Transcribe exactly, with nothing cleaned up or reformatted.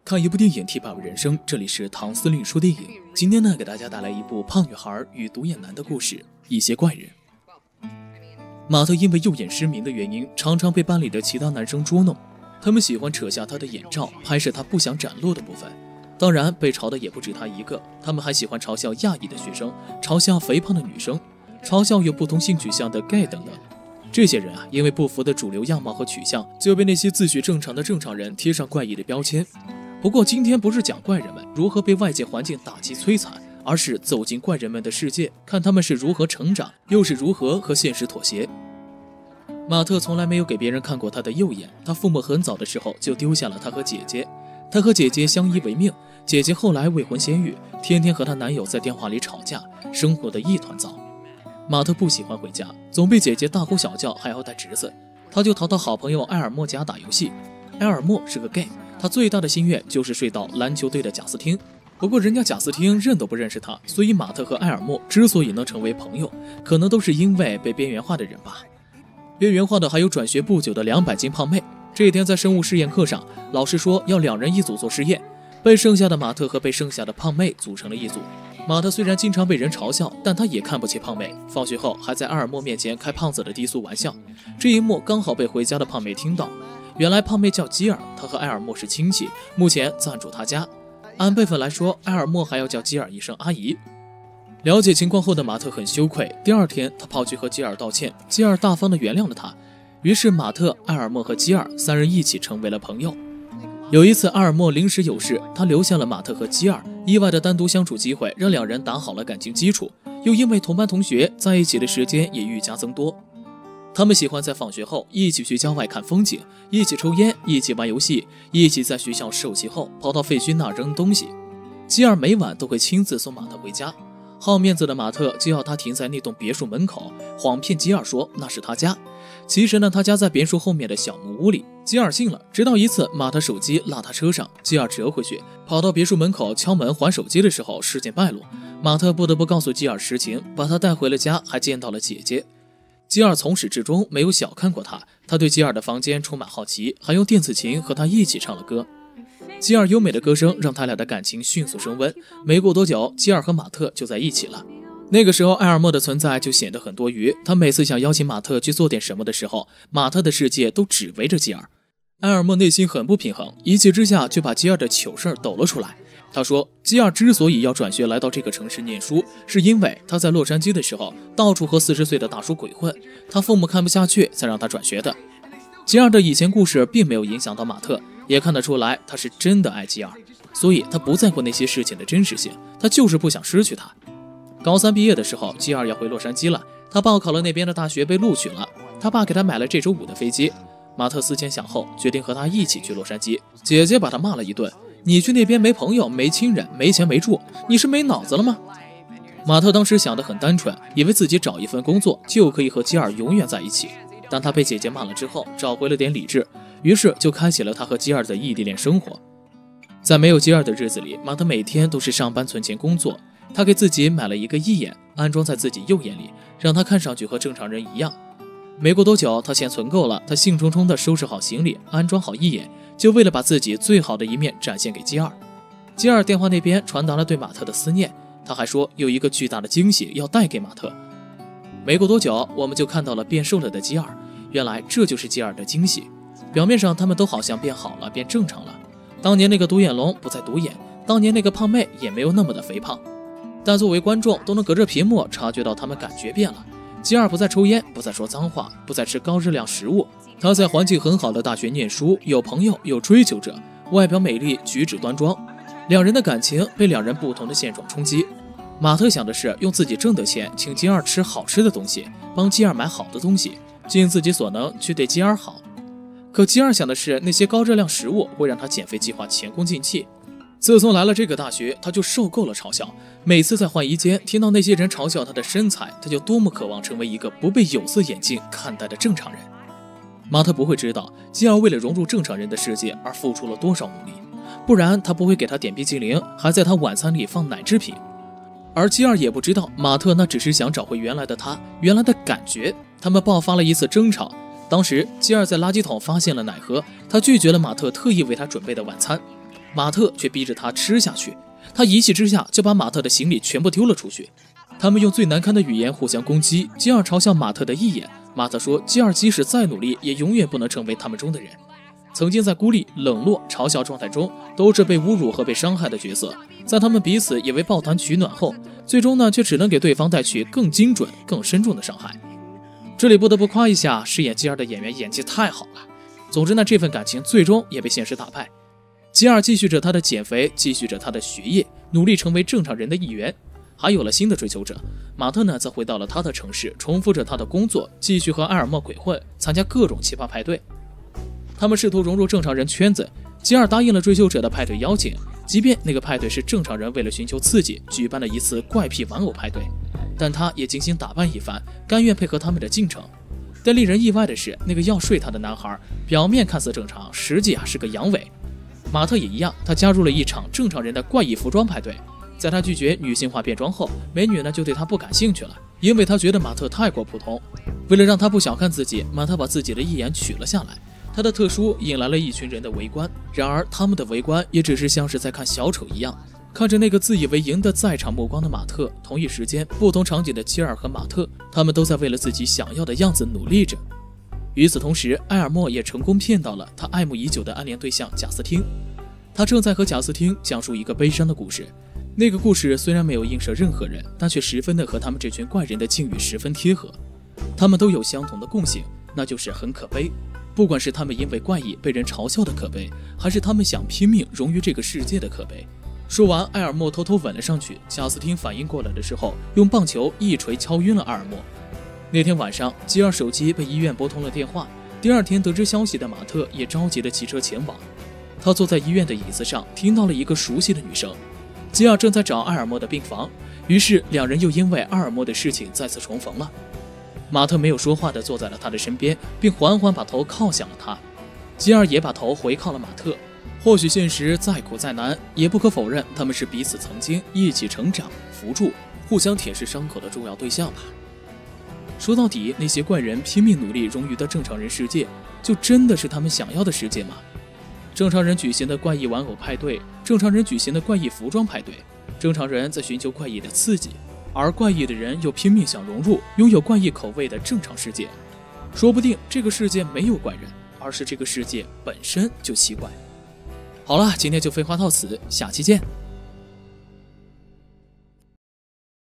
看一部电影，提把握人生。这里是唐司令说电影。今天呢，给大家带来一部胖女孩与独眼男的故事。一些怪人。马特因为右眼失明的原因，常常被班里的其他男生捉弄。他们喜欢扯下他的眼罩，拍摄他不想展露的部分。当然，被嘲的也不止他一个。他们还喜欢嘲笑亚裔的学生，嘲笑肥胖的女生，嘲笑有不同性取向的 gay 等等。这些人啊，因为不符的主流样貌和取向，就被那些自诩正常的正常人贴上怪异的标签。不过今天不是讲怪人们如何被外界环境打击摧残，而是走进怪人们的世界，看他们是如何成长，又是如何和现实妥协。马特从来没有给别人看过他的右眼，他父母很早的时候就丢下了他和姐姐，他和姐姐相依为命，姐姐后来未婚先孕，天天和她男友在电话里吵架，生活的一团糟。马特不喜欢回家，总被姐姐大呼小叫，还要带侄子，他就逃到好朋友埃尔默家打游戏。埃尔默是个 gay， 他最大的心愿就是睡到篮球队的贾斯汀，不过人家贾斯汀认都不认识他，所以马特和埃尔默之所以能成为朋友，可能都是因为被边缘化的人吧。边缘化的还有转学不久的两百斤胖妹。这一天在生物试验课上，老师说要两人一组做实验，被剩下的马特和被剩下的胖妹组成了一组。马特虽然经常被人嘲笑，但他也看不起胖妹，放学后还在埃尔默面前开胖子的低俗玩笑。这一幕刚好被回家的胖妹听到。原来胖妹叫基尔，她和埃尔默是亲戚，目前暂住他家。按辈分来说，埃尔默还要叫基尔一声阿姨。了解情况后的马特很羞愧，第二天他跑去和基尔道歉，基尔大方地原谅了他。于是马特、埃尔默和基尔三人一起成为了朋友。有一次埃尔默临时有事，他留下了马特和基尔，意外的单独相处机会让两人打好了感情基础，又因为同班同学，在一起的时间也愈加增多。他们喜欢在放学后一起去郊外看风景，一起抽烟，一起玩游戏，一起在学校受气后跑到废墟那扔东西。基尔每晚都会亲自送马特回家，好面子的马特就要他停在那栋别墅门口，谎骗基尔说那是他家。其实呢，他家在别墅后面的小木屋里。基尔信了，直到一次马特手机落他车上，基尔折回去，跑到别墅门口敲门还手机的时候，事件败露，马特不得不告诉基尔实情，把他带回了家，还见到了姐姐。基尔从始至终没有小看过他，他对基尔的房间充满好奇，还用电子琴和他一起唱了歌。基尔优美的歌声让他俩的感情迅速升温，没过多久，基尔和马特就在一起了。那个时候埃尔默的存在就显得很多余，他每次想邀请马特去做点什么的时候，马特的世界都只围着基尔。埃尔默内心很不平衡，一气之下就把基尔的糗事抖了出来。他说基尔之所以要转学来到这个城市念书，是因为他在洛杉矶的时候到处和四十岁的大叔鬼混，他父母看不下去才让他转学的。基尔的以前故事并没有影响到马特，也看得出来他是真的爱基尔，所以他不在乎那些事情的真实性，他就是不想失去他。高三毕业的时候，基尔要回洛杉矶了，他报考了那边的大学，被录取了，他爸给他买了这周五的飞机。马特思前想后，决定和他一起去洛杉矶。姐姐把他骂了一顿，你去那边没朋友没亲人没钱没住，你是没脑子了吗？马特当时想得很单纯，以为自己找一份工作就可以和基尔永远在一起。当他被姐姐骂了之后，找回了点理智，于是就开启了他和基尔的异地恋生活。在没有基尔的日子里，马特每天都是上班存钱工作。他给自己买了一个义眼，安装在自己右眼里，让他看上去和正常人一样。没过多久，他钱存够了，他兴冲冲地收拾好行李，安装好义眼，就为了把自己最好的一面展现给基尔。基尔电话那边传达了对马特的思念，他还说有一个巨大的惊喜要带给马特。没过多久，我们就看到了变瘦了的基尔，原来这就是基尔的惊喜。表面上他们都好像变好了，变正常了。当年那个独眼龙不再独眼，当年那个胖妹也没有那么的肥胖。但作为观众都能隔着屏幕察觉到他们感觉变了。基尔不再抽烟，不再说脏话，不再吃高热量食物，他在环境很好的大学念书，有朋友，有追求者，外表美丽，举止端庄。两人的感情被两人不同的现状冲击。马特想的是用自己挣的钱请基尔吃好吃的东西，帮基尔买好的东西，尽自己所能去对基尔好。可基尔想的是那些高热量食物会让他减肥计划前功尽弃。自从来了这个大学，他就受够了嘲笑。每次在换衣间听到那些人嘲笑他的身材，他就多么渴望成为一个不被有色眼镜看待的正常人。马特不会知道基尔为了融入正常人的世界而付出了多少努力，不然他不会给他点冰淇淋，还在他晚餐里放奶制品。而基尔也不知道马特那只是想找回原来的他，原来的感觉。他们爆发了一次争吵，当时基尔在垃圾桶发现了奶盒，他拒绝了马特特意为他准备的晚餐。 马特却逼着他吃下去。他一气之下就把马特的行李全部丢了出去。他们用最难堪的语言互相攻击。吉尔嘲笑马特的义眼，马特说吉尔即使再努力也永远不能成为他们中的人。曾经在孤立、冷落、嘲笑状态中都是被侮辱和被伤害的角色，在他们彼此也为抱团取暖后，最终呢却只能给对方带去更精准更深重的伤害。这里不得不夸一下饰演吉尔的演员演技太好了。总之呢，这份感情最终也被现实打败。吉尔继续着他的减肥，继续着他的学业，努力成为正常人的一员。还有了新的追求者，马特呢则回到了他的城市，重复着他的工作，继续和埃尔默鬼混，参加各种奇葩派对。他们试图融入正常人圈子，吉尔答应了追求者的派对邀请，即便那个派对是正常人为了寻求刺激举办了一次怪癖玩偶派对，但他也精心打扮一番，甘愿配合他们的进程。但令人意外的是，那个要睡他的男孩表面看似正常，实际啊是个阳痿。马特也一样，他加入了一场正常人的怪异服装派对。在他拒绝女性化变装后，美女呢就对他不感兴趣了，因为他觉得马特太过普通。为了让他不小看自己，马特把自己的义眼取了下来。他的特殊引来了一群人的围观，然而他们的围观也只是像是在看小丑一样，看着那个自以为赢得在场目光的马特。同一时间，不同场景的吉尔和马特，他们都在为了自己想要的样子努力着。与此同时，埃尔默也成功骗到了他爱慕已久的暗恋对象贾斯汀。他正在和贾斯汀讲述一个悲伤的故事。那个故事虽然没有映射任何人，但却十分的和他们这群怪人的境遇十分贴合。他们都有相同的共性，那就是很可悲。不管是他们因为怪异被人嘲笑的可悲，还是他们想拼命融于这个世界的可悲。说完，埃尔默偷偷吻了上去。贾斯汀反应过来的时候，用棒球一锤敲晕了埃尔默。那天晚上，吉尔手机被医院拨通了电话。第二天得知消息的马特也着急的骑车前往。他坐在医院的椅子上，听到了一个熟悉的女声。吉尔正在找埃尔默的病房，于是两人又因为埃尔默的事情再次重逢了。马特没有说话地坐在了他的身边，并缓缓把头靠向了他。吉尔也把头回靠了马特。或许现实再苦再难，也不可否认他们是彼此曾经一起成长、扶助、互相舔舐伤口的重要对象吧。说到底，那些怪人拼命努力融于的正常人世界，就真的是他们想要的世界吗？正常人举行的怪异玩偶派对，正常人举行的怪异服装派对，正常人在寻求怪异的刺激，而怪异的人又拼命想融入拥有怪异口味的正常世界。说不定这个世界没有怪人，而是这个世界本身就奇怪。好了，今天就废话到此，下期见。